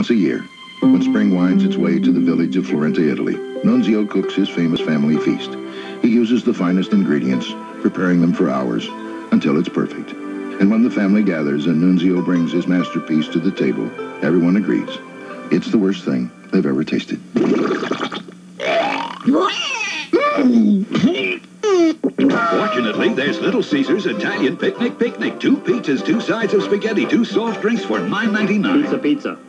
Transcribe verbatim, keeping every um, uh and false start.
Once a year, when spring winds its way to the village of Florenta, Italy, Nunzio cooks his famous family feast. He uses the finest ingredients, preparing them for hours, until it's perfect. And when the family gathers and Nunzio brings his masterpiece to the table, everyone agrees it's the worst thing they've ever tasted. Fortunately, there's Little Caesar's Italian Picnic Picnic. Two pizzas, two sides of spaghetti, two soft drinks for nine ninety-nine. Pizza, pizza.